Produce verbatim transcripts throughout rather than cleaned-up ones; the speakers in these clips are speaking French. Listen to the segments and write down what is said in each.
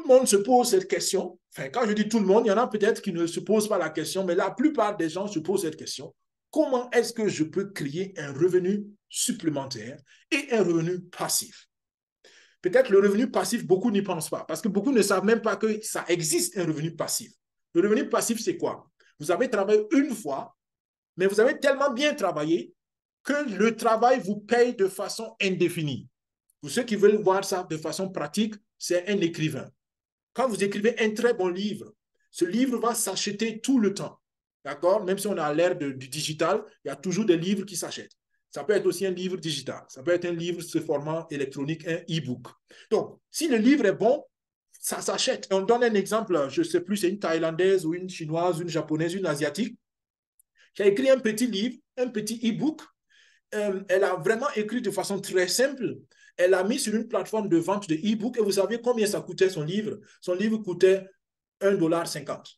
monde se pose cette question. Enfin, quand je dis tout le monde, il y en a peut-être qui ne se posent pas la question, mais la plupart des gens se posent cette question. Comment est-ce que je peux créer un revenu supplémentaire et un revenu passif? Peut-être le revenu passif, beaucoup n'y pensent pas, parce que beaucoup ne savent même pas que ça existe un revenu passif. Le revenu passif, c'est quoi? Vous avez travaillé une fois, mais vous avez tellement bien travaillé que le travail vous paye de façon indéfinie. Pour ceux qui veulent voir ça de façon pratique, c'est un écrivain. Quand vous écrivez un très bon livre, ce livre va s'acheter tout le temps. D'accord? Même si on est à l'ère du digital, il y a toujours des livres qui s'achètent. Ça peut être aussi un livre digital. Ça peut être un livre sous format électronique, un e-book. Donc, si le livre est bon, ça s'achète. On donne un exemple, je ne sais plus, c'est une Thaïlandaise ou une Chinoise, une Japonaise, une Asiatique, qui a écrit un petit livre, un petit e-book. Euh, elle a vraiment écrit de façon très simple. Elle a mis sur une plateforme de vente de e-book et vous savez combien ça coûtait son livre? Son livre coûtait un dollar cinquante.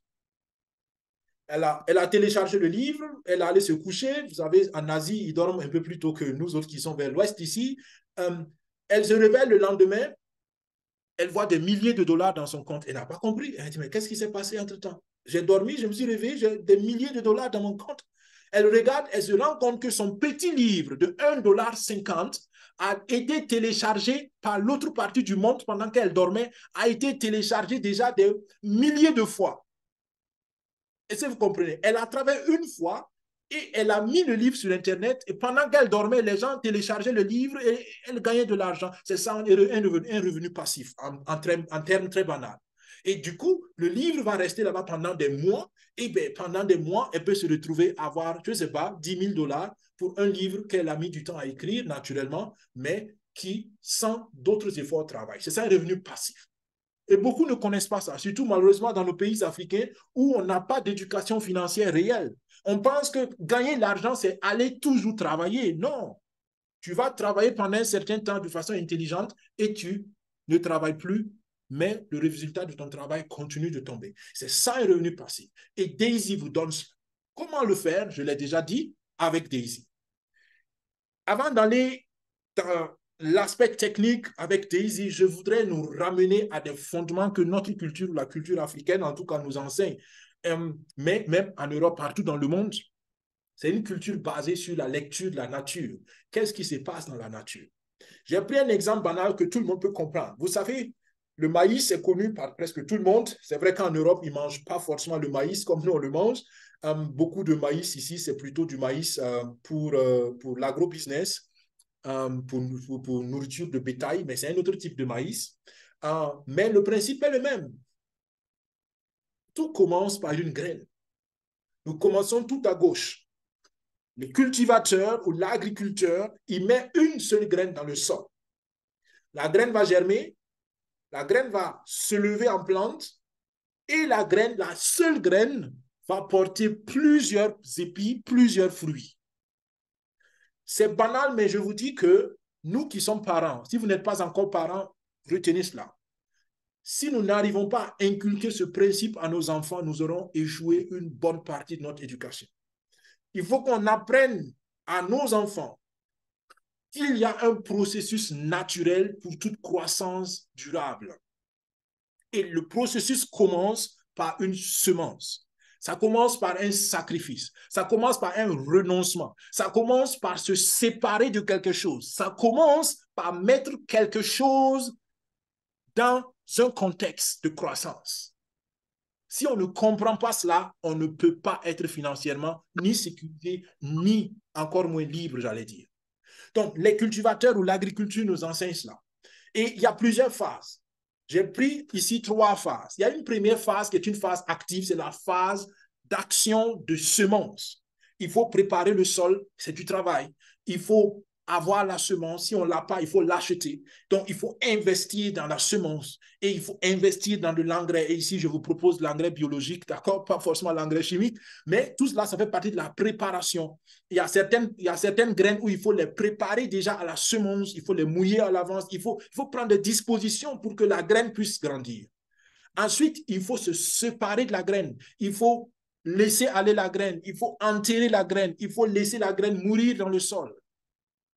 Elle a, elle a téléchargé le livre, elle a allé se coucher. Vous savez, en Asie, ils dorment un peu plus tôt que nous autres qui sont vers l'ouest ici. Euh, elle se réveille le lendemain, elle voit des milliers de dollars dans son compte. Elle n'a pas compris. Elle dit, mais qu'est-ce qui s'est passé entre-temps? J'ai dormi, je me suis réveillé, j'ai des milliers de dollars dans mon compte. Elle regarde, elle se rend compte que son petit livre de un dollar cinquante a été téléchargé par l'autre partie du monde pendant qu'elle dormait, a été téléchargé déjà des milliers de fois. Est-ce que vous comprenez? Elle a travaillé une fois et elle a mis le livre sur Internet et pendant qu'elle dormait, les gens téléchargeaient le livre et elle gagnait de l'argent. C'est ça un revenu, un revenu passif en, en, en termes très banals. Et du coup, le livre va rester là-bas pendant des mois. Et bien, pendant des mois, elle peut se retrouver à avoir, je ne sais pas, dix mille dollars pour un livre qu'elle a mis du temps à écrire naturellement, mais qui, sans d'autres efforts, travaille. C'est ça un revenu passif. Et beaucoup ne connaissent pas ça, surtout malheureusement dans nos pays africains où on n'a pas d'éducation financière réelle. On pense que gagner l'argent, c'est aller toujours travailler. Non. Tu vas travailler pendant un certain temps de façon intelligente et tu ne travailles plus, mais le résultat de ton travail continue de tomber. C'est ça un revenu passif. Et Daisy vous donne cela. Comment le faire? Je l'ai déjà dit avec Daisy. Avant d'aller dans l'aspect technique avec Daisy, je voudrais nous ramener à des fondements que notre culture, la culture africaine, en tout cas, nous enseigne. Euh, mais même en Europe, partout dans le monde, c'est une culture basée sur la lecture de la nature. Qu'est-ce qui se passe dans la nature? J'ai pris un exemple banal que tout le monde peut comprendre. Vous savez, le maïs est connu par presque tout le monde. C'est vrai qu'en Europe, ils ne mangent pas forcément le maïs comme nous, on le mange. Euh, beaucoup de maïs ici, c'est plutôt du maïs euh, pour, euh, pour l'agro-business, euh, pour, pour, pour, nourriture de bétail, mais c'est un autre type de maïs. Euh, mais le principe est le même. Tout commence par une graine. Nous commençons tout à gauche. Le cultivateur ou l'agriculteur, il met une seule graine dans le sol. La graine va germer, la graine va se lever en plante et la graine, la seule graine, va porter plusieurs épis, plusieurs fruits. C'est banal, mais je vous dis que nous qui sommes parents, si vous n'êtes pas encore parents, retenez cela. Si nous n'arrivons pas à inculquer ce principe à nos enfants, nous aurons échoué une bonne partie de notre éducation. Il faut qu'on apprenne à nos enfants qu'il y a un processus naturel pour toute croissance durable. Et le processus commence par une semence. Ça commence par un sacrifice. Ça commence par un renoncement. Ça commence par se séparer de quelque chose. Ça commence par mettre quelque chose dans un contexte de croissance. Si on ne comprend pas cela, on ne peut pas être financièrement ni sécurisé, ni encore moins libre, j'allais dire. Donc, les cultivateurs ou l'agriculture nous enseignent cela. Et il y a plusieurs phases. J'ai pris ici trois phases. Il y a une première phase qui est une phase active, c'est la phase d'action de semence. Il faut préparer le sol, c'est du travail. Il faut avoir la semence. Si on ne l'a pas, il faut l'acheter. Donc, il faut investir dans la semence et il faut investir dans de l'engrais. Et ici, je vous propose l'engrais biologique, d'accord? Pas forcément l'engrais chimique, mais tout cela, ça fait partie de la préparation. Il y a certaines, il y a certaines graines où il faut les préparer déjà à la semence, il faut les mouiller à l'avance, il faut, il faut prendre des dispositions pour que la graine puisse grandir. Ensuite, il faut se séparer de la graine. Il faut laisser aller la graine. Il faut enterrer la graine. Il faut laisser la graine mourir dans le sol.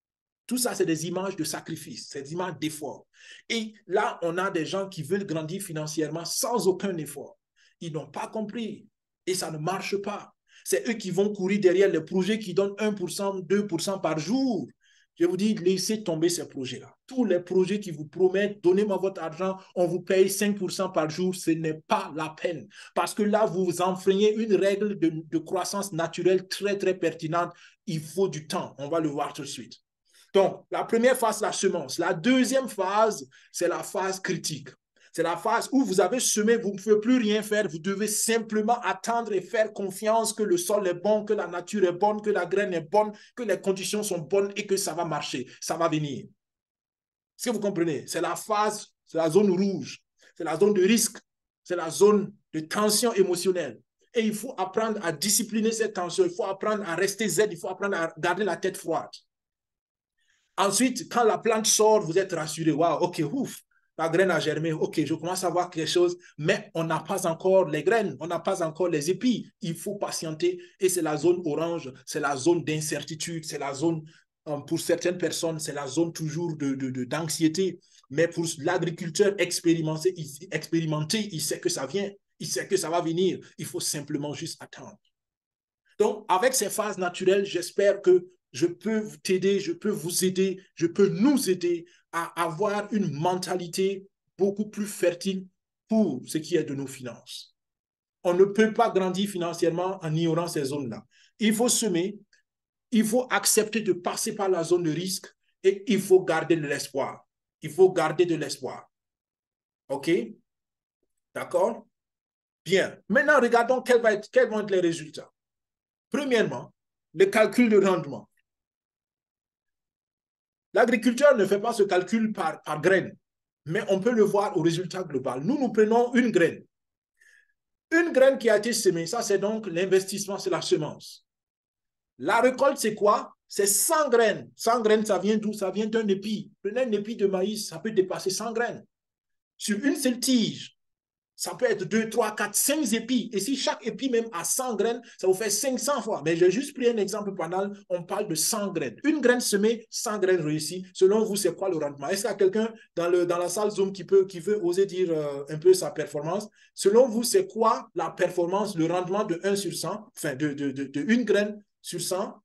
Tout ça, c'est des images de sacrifice, c'est des images d'effort. Et là, on a des gens qui veulent grandir financièrement sans aucun effort. Ils n'ont pas compris et ça ne marche pas. C'est eux qui vont courir derrière les projets qui donnent un pour cent, deux pour cent par jour. Je vous dis, laissez tomber ces projets-là. Tous les projets qui vous promettent, donnez-moi votre argent, on vous paye cinq pour cent par jour, ce n'est pas la peine. Parce que là, vous enfreignez une règle de, de croissance naturelle très, très pertinente. Il faut du temps. On va le voir tout de suite. Donc, la première phase, la semence. La deuxième phase, c'est la phase critique. C'est la phase où vous avez semé, vous ne pouvez plus rien faire, vous devez simplement attendre et faire confiance que le sol est bon, que la nature est bonne, que la graine est bonne, que les conditions sont bonnes et que ça va marcher, ça va venir. Est-ce que vous comprenez? C'est la phase, c'est la zone rouge, c'est la zone de risque, c'est la zone de tension émotionnelle. Et il faut apprendre à discipliner cette tension, il faut apprendre à rester zen, il faut apprendre à garder la tête froide. Ensuite, quand la plante sort, vous êtes rassuré. Waouh, ok, ouf, la graine a germé. Ok, je commence à voir quelque chose, mais on n'a pas encore les graines, on n'a pas encore les épis. Il faut patienter et c'est la zone orange, c'est la zone d'incertitude, c'est la zone, pour certaines personnes, c'est la zone toujours de, de, de, d'anxiété. Mais pour l'agriculteur expérimenté, il, expérimenté, il sait que ça vient, il sait que ça va venir. Il faut simplement juste attendre. Donc, avec ces phases naturelles, j'espère que je peux t'aider, je peux vous aider, je peux nous aider à avoir une mentalité beaucoup plus fertile pour ce qui est de nos finances. On ne peut pas grandir financièrement en ignorant ces zones-là. Il faut semer, il faut accepter de passer par la zone de risque et il faut garder de l'espoir. Il faut garder de l'espoir. OK? D'accord? Bien. Maintenant, regardons quels vont être, quels vont être les résultats. Premièrement, le calcul de rendement. L'agriculteur ne fait pas ce calcul par, par graine, mais on peut le voir au résultat global. Nous, nous prenons une graine. Une graine qui a été semée, ça c'est donc l'investissement, c'est la semence. La récolte, c'est quoi? C'est cent graines. cent graines, ça vient d'où? Ça vient d'un épi. Prenez un épi de maïs, ça peut dépasser cent graines. Sur une seule tige, ça peut être deux, trois, quatre, cinq épis. Et si chaque épi même a cent graines, ça vous fait cinq cents fois. Mais j'ai juste pris un exemple banal, on parle de cent graines. Une graine semée, cent graines réussies. Selon vous, c'est quoi le rendement? Est-ce qu'il y a quelqu'un dans, le, dans la salle Zoom qui, peut, qui veut oser dire euh, un peu sa performance? Selon vous, c'est quoi la performance, le rendement de un sur cent, enfin de, de, de, de une graine sur cent?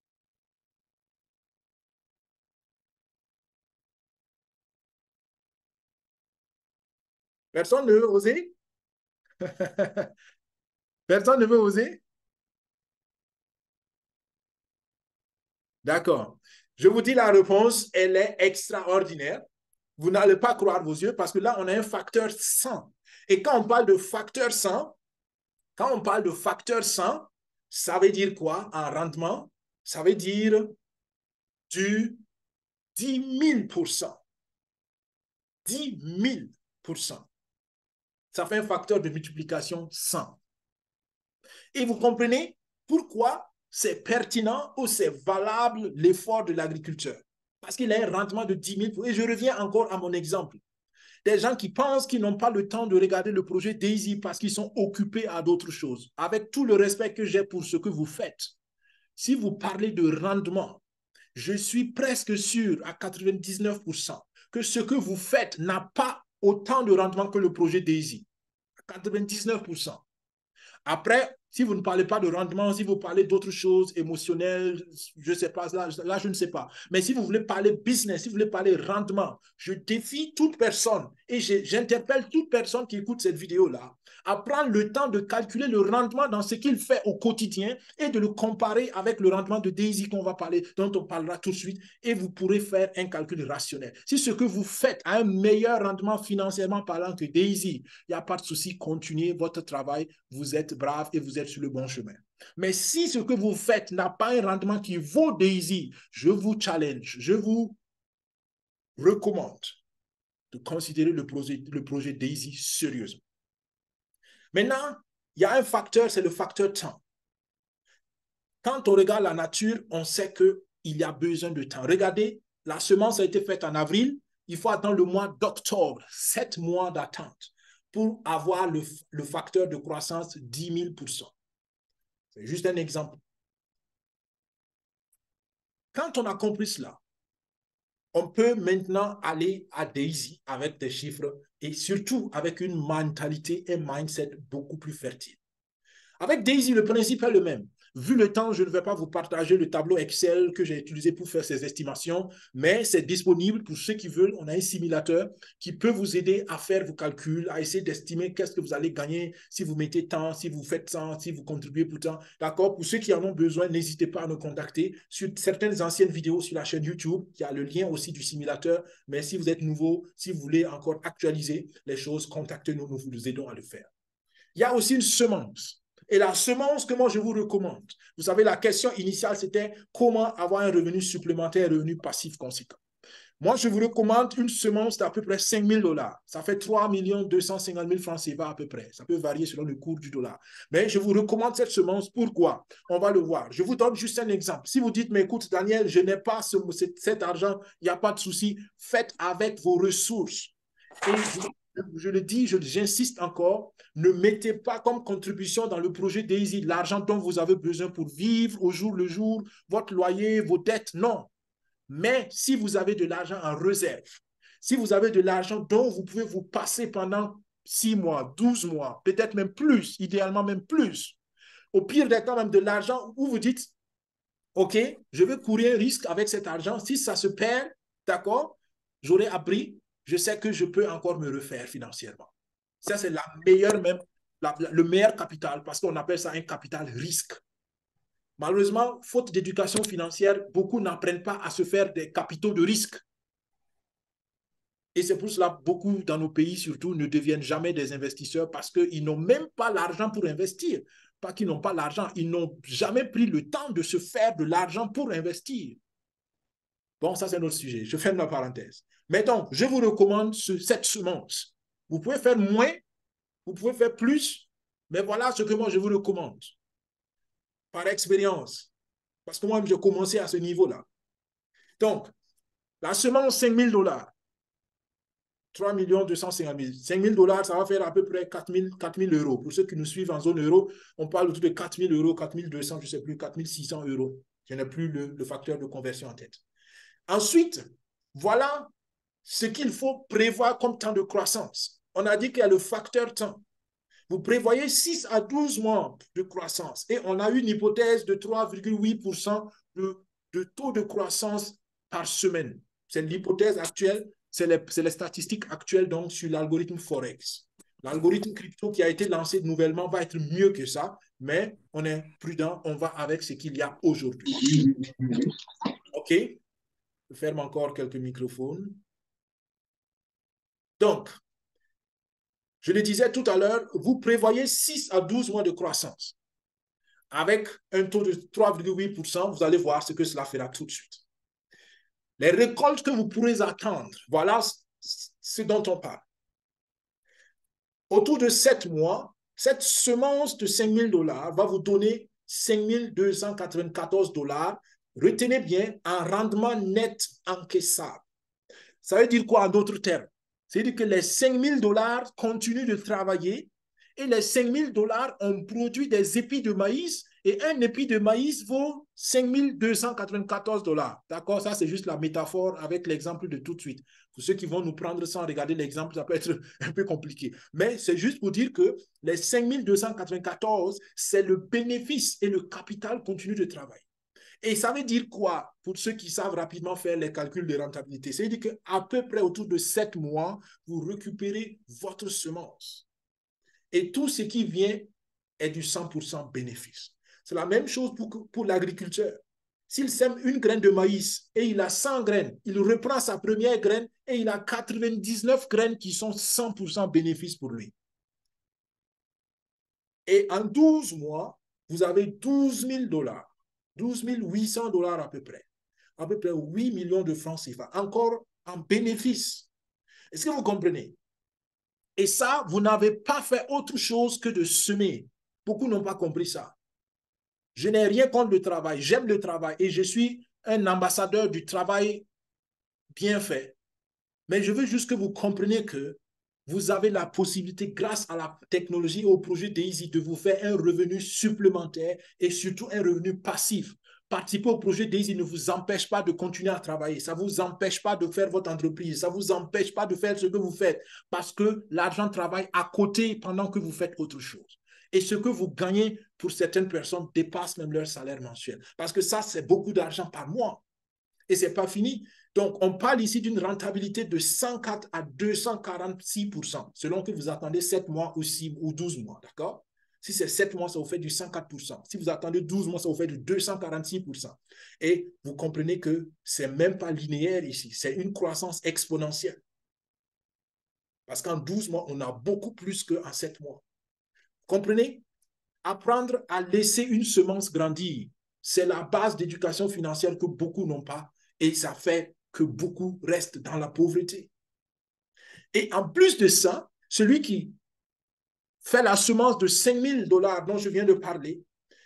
Personne ne veut oser? Personne ne veut oser? D'accord. Je vous dis la réponse, elle est extraordinaire. Vous n'allez pas croire vos yeux parce que là, on a un facteur cent. Et quand on parle de facteur cent, quand on parle de facteur cent, ça veut dire quoi en rendement? Ça veut dire du dix mille pour cent. dix mille pour cent. Ça fait un facteur de multiplication cent. Et vous comprenez pourquoi c'est pertinent ou c'est valable l'effort de l'agriculteur. Parce qu'il a un rendement de dix mille. Et je reviens encore à mon exemple. Des gens qui pensent qu'ils n'ont pas le temps de regarder le projet Daisy parce qu'ils sont occupés à d'autres choses. Avec tout le respect que j'ai pour ce que vous faites, si vous parlez de rendement, je suis presque sûr à quatre-vingt-dix-neuf pour cent que ce que vous faites n'a pas autant de rendement que le projet Daisy. quatre-vingt-dix-neuf pour cent. Après, si vous ne parlez pas de rendement, si vous parlez d'autres choses émotionnelles, je ne sais pas, là, là, je ne sais pas. Mais si vous voulez parler business, si vous voulez parler rendement, je défie toute personne et j'interpelle toute personne qui écoute cette vidéo-là à prendre le temps de calculer le rendement dans ce qu'il fait au quotidien et de le comparer avec le rendement de Daisy qu'on va parler, dont on parlera tout de suite, et vous pourrez faire un calcul rationnel. Si ce que vous faites a un meilleur rendement financièrement parlant que Daisy, il n'y a pas de souci, continuez votre travail, vous êtes brave et vous êtes sur le bon chemin. Mais si ce que vous faites n'a pas un rendement qui vaut Daisy, je vous challenge, je vous recommande de considérer le projet, le projet Daisy sérieusement. Maintenant, il y a un facteur, c'est le facteur temps. Quand on regarde la nature, on sait qu'il y a besoin de temps. Regardez, la semence a été faite en avril, il faut attendre le mois d'octobre, sept mois d'attente pour avoir le, le facteur de croissance dix mille pour cent. C'est juste un exemple. Quand on a compris cela, On peut maintenant aller à Daisy avec des chiffres et surtout avec une mentalité et mindset beaucoup plus fertile. Avec Daisy, le principe est le même. Vu le temps, je ne vais pas vous partager le tableau Excel que j'ai utilisé pour faire ces estimations, mais c'est disponible pour ceux qui veulent. On a un simulateur qui peut vous aider à faire vos calculs, à essayer d'estimer qu'est-ce que vous allez gagner si vous mettez tant, si vous faites tant, si vous contribuez pour tant. D'accord? Pour ceux qui en ont besoin, n'hésitez pas à nous contacter sur certaines anciennes vidéos sur la chaîne YouTube. Il y a le lien aussi du simulateur. Mais si vous êtes nouveau, si vous voulez encore actualiser les choses, contactez-nous, nous vous aidons à le faire. Il y a aussi une semence. Et la semence que moi, je vous recommande, vous savez, la question initiale, c'était comment avoir un revenu supplémentaire, un revenu passif conséquent. Moi, je vous recommande une semence d'à peu près cinq mille dollars. Ça fait trois millions deux cent cinquante mille francs C F A à peu près. Ça peut varier selon le cours du dollar. Mais je vous recommande cette semence. Pourquoi? On va le voir. Je vous donne juste un exemple. Si vous dites, mais écoute, Daniel, je n'ai pas ce, cet argent, il n'y a pas de souci. Faites avec vos ressources. Et je, je le dis, j'insiste encore, ne mettez pas comme contribution dans le projet Daisy l'argent dont vous avez besoin pour vivre au jour le jour, votre loyer, vos dettes. Non. Mais si vous avez de l'argent en réserve, si vous avez de l'argent dont vous pouvez vous passer pendant six mois, douze mois, peut-être même plus, idéalement même plus, au pire des cas, même de l'argent où vous dites, OK, je vais courir un risque avec cet argent. Si ça se perd, d'accord, j'aurai appris, je sais que je peux encore me refaire financièrement. Ça, c'est la meilleure même, la, le meilleur capital parce qu'on appelle ça un capital risque. Malheureusement, faute d'éducation financière, beaucoup n'apprennent pas à se faire des capitaux de risque. Et c'est pour cela que beaucoup dans nos pays, surtout, ne deviennent jamais des investisseurs parce qu'ils n'ont même pas l'argent pour investir. Pas qu'ils n'ont pas l'argent, ils n'ont jamais pris le temps de se faire de l'argent pour investir. Bon, ça, c'est un autre sujet. Je ferme la parenthèse. Mais donc, je vous recommande ce, cette semence. Vous pouvez faire moins, vous pouvez faire plus, mais voilà ce que moi, je vous recommande. Par expérience. Parce que moi, j'ai commencé à ce niveau-là. Donc, la semence, cinq mille dollars. trois millions deux cent cinquante mille. cinq mille dollars, ça va faire à peu près quatre mille euros. Pour ceux qui nous suivent en zone euro, on parle autour de quatre mille euros, quatre mille deux cents, je ne sais plus, quatre mille six cents euros. Je n'ai plus le, le facteur de conversion en tête. Ensuite, voilà ce qu'il faut prévoir comme temps de croissance. On a dit qu'il y a le facteur temps. Vous prévoyez six à douze mois de croissance et on a une hypothèse de trois virgule huit pour cent de, de taux de croissance par semaine. C'est l'hypothèse actuelle, c'est les, les statistiques actuelles donc sur l'algorithme Forex. L'algorithme crypto qui a été lancé nouvellement va être mieux que ça, mais on est prudent, on va avec ce qu'il y a aujourd'hui. OK? Je ferme encore quelques microphones. Donc, je le disais tout à l'heure, vous prévoyez six à douze mois de croissance. Avec un taux de trois virgule huit pour cent, vous allez voir ce que cela fera tout de suite. Les récoltes que vous pourrez attendre, voilà ce dont on parle. Autour de sept mois, cette semence de cinq mille dollars va vous donner cinq mille deux cent quatre-vingt-quatorze dollars. Retenez bien, un rendement net encaissable. Ça veut dire quoi en d'autres termes? C'est-à-dire que les cinq mille dollars continuent de travailler et les cinq mille dollars ont produit des épis de maïs et un épi de maïs vaut cinq mille deux cent quatre-vingt-quatorze dollars. D'accord? Ça, c'est juste la métaphore avec l'exemple de tout de suite. Pour ceux qui vont nous prendre sans regarder l'exemple, ça peut être un peu compliqué. Mais c'est juste pour dire que les cinq mille deux cent quatre-vingt-quatorze, c'est le bénéfice et le capital continu de travail. Et ça veut dire quoi pour ceux qui savent rapidement faire les calculs de rentabilité? C'est-à-dire qu'à peu près autour de sept mois, vous récupérez votre semence. Et tout ce qui vient est du cent pour cent bénéfice. C'est la même chose pour, pour l'agriculteur. S'il sème une graine de maïs et il a cent graines, il reprend sa première graine et il a quatre-vingt-dix-neuf graines qui sont cent pour cent bénéfice pour lui. Et en douze mois, vous avez douze mille dollars. douze mille huit cents dollars à peu près. À peu près huit millions de francs C F A. Encore en bénéfice. Est-ce que vous comprenez? Et ça, vous n'avez pas fait autre chose que de semer. Beaucoup n'ont pas compris ça. Je n'ai rien contre le travail. J'aime le travail et je suis un ambassadeur du travail bien fait. Mais je veux juste que vous compreniez que vous avez la possibilité, grâce à la technologie et au projet Daisy, de vous faire un revenu supplémentaire et surtout un revenu passif. participer au projet Daisy ne vous empêche pas de continuer à travailler. Ça ne vous empêche pas de faire votre entreprise. Ça ne vous empêche pas de faire ce que vous faites parce que l'argent travaille à côté pendant que vous faites autre chose. Et ce que vous gagnez pour certaines personnes dépasse même leur salaire mensuel. Parce que ça, c'est beaucoup d'argent par mois. Et ce n'est pas fini. Donc, on parle ici d'une rentabilité de cent quatre à deux cent quarante-six pour cent, selon que vous attendez sept mois ou, six, ou douze mois, d'accord? Si c'est sept mois, ça vous fait du cent quatre pour cent. Si vous attendez douze mois, ça vous fait du deux cent quarante-six pour cent. Et vous comprenez que ce n'est même pas linéaire ici. C'est une croissance exponentielle. Parce qu'en douze mois, on a beaucoup plus qu'en sept mois. Comprenez? Apprendre à laisser une semence grandir, c'est la base d'éducation financière que beaucoup n'ont pas. Et ça fait que beaucoup restent dans la pauvreté. Et en plus de ça, celui qui fait la semence de cinq mille dollars dont je viens de parler,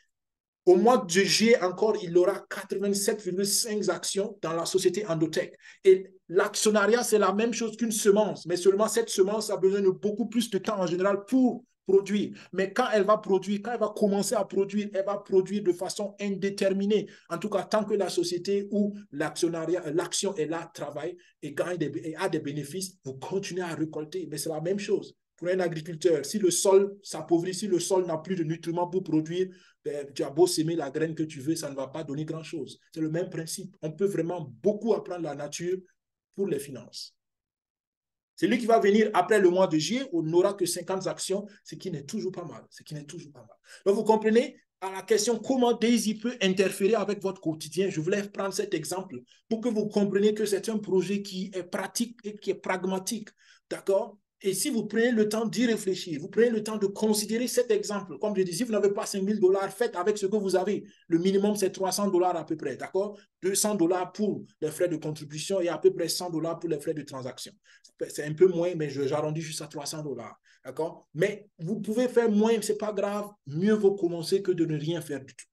au mois de juillet encore, il aura quatre-vingt-sept virgule cinq actions dans la société Endotech. Et l'actionnariat, c'est la même chose qu'une semence, mais seulement cette semence a besoin de beaucoup plus de temps en général pour produire. Mais quand elle va produire, quand elle va commencer à produire, elle va produire de façon indéterminée. En tout cas, tant que la société ou l'actionnariat, l'action est là, travaille et gagne des, et a des bénéfices, vous continuez à récolter. Mais c'est la même chose. Pour un agriculteur, si le sol s'appauvrit, si le sol n'a plus de nutriments pour produire, ben, tu as beau s'aimer la graine que tu veux, ça ne va pas donner grand-chose. C'est le même principe. On peut vraiment beaucoup apprendre la nature pour les finances. Celui qui va venir après le mois de juillet, on n'aura que cinquante actions, ce qui n'est toujours pas mal. Ce qui n'est toujours pas mal. Donc, vous comprenez, à la question comment Daisy peut interférer avec votre quotidien, je voulais prendre cet exemple pour que vous compreniez que c'est un projet qui est pratique et qui est pragmatique. D'accord? Et si vous prenez le temps d'y réfléchir, vous prenez le temps de considérer cet exemple, comme je dis, si vous n'avez pas cinq mille dollars, faites avec ce que vous avez. Le minimum, c'est trois cents dollars à peu près, d'accord? deux cents dollars pour les frais de contribution et à peu près cent dollars pour les frais de transaction. C'est un peu moins, mais j'arrondis juste à trois cents dollars, d'accord? Mais vous pouvez faire moins, ce n'est pas grave. Mieux vaut commencer que de ne rien faire du tout.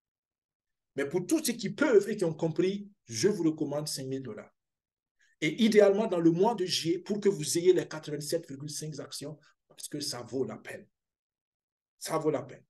Mais pour tous ceux qui peuvent et qui ont compris, je vous recommande cinq mille dollars. Et idéalement, dans le mois de juillet, pour que vous ayez les quatre-vingt-sept virgule cinq actions, parce que ça vaut la peine. Ça vaut la peine.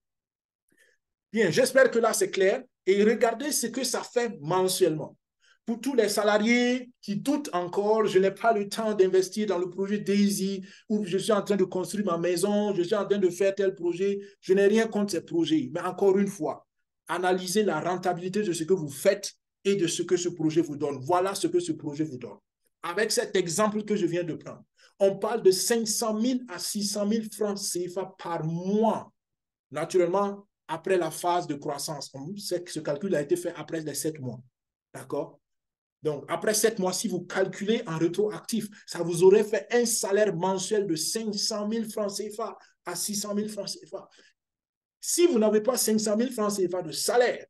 Bien, j'espère que là, c'est clair. Et regardez ce que ça fait mensuellement. Pour tous les salariés qui doutent encore, je n'ai pas le temps d'investir dans le projet Daisy, ou je suis en train de construire ma maison, je suis en train de faire tel projet. Je n'ai rien contre ces projets. Mais encore une fois, analysez la rentabilité de ce que vous faites et de ce que ce projet vous donne. Voilà ce que ce projet vous donne. Avec cet exemple que je viens de prendre, on parle de cinq cent mille à six cent mille francs C F A par mois. Naturellement, après la phase de croissance, on sait que ce calcul a été fait après les sept mois. D'accord? Donc, après sept mois, si vous calculez en rétroactif, ça vous aurait fait un salaire mensuel de cinq cent mille francs C F A à six cent mille francs C F A. Si vous n'avez pas cinq cent mille francs C F A de salaire,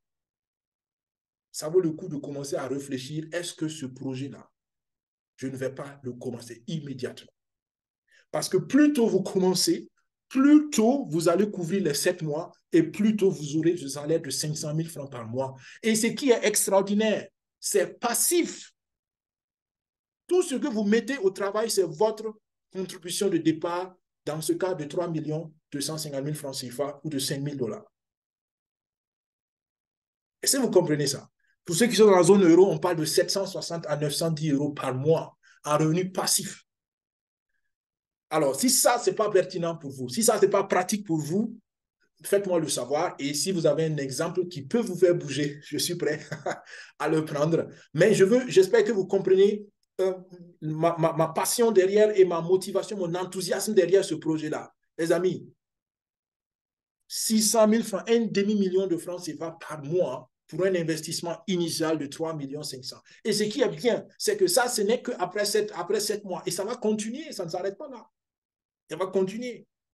ça vaut le coup de commencer à réfléchir, est-ce que ce projet-là, je ne vais pas le commencer immédiatement. Parce que plus tôt vous commencez, plus tôt vous allez couvrir les sept mois et plus tôt vous aurez ce salaire de cinq cent mille francs par mois. Et ce qui est extraordinaire, c'est passif. Tout ce que vous mettez au travail, c'est votre contribution de départ, dans ce cas de trois millions deux cent cinquante mille francs C F A ou de cinq mille dollars. Est-ce que vous comprenez ça? Pour ceux qui sont dans la zone euro, on parle de sept cent soixante à neuf cent dix euros par mois en revenu passif. Alors, si ça, ce n'est pas pertinent pour vous, si ça, ce n'est pas pratique pour vous, faites-moi le savoir. Et si vous avez un exemple qui peut vous faire bouger, je suis prêt à le prendre. Mais je veux, j'espère que vous comprenez euh, ma, ma, ma passion derrière et ma motivation, mon enthousiasme derrière ce projet-là. Les amis, six cent mille francs, un demi-million de francs C F A par mois pour un investissement initial de trois millions cinq cents. Et ce qui est bien, c'est que ça, ce n'est qu'après sept, après sept mois. Et ça va continuer, ça ne s'arrête pas là. Ça va continuer.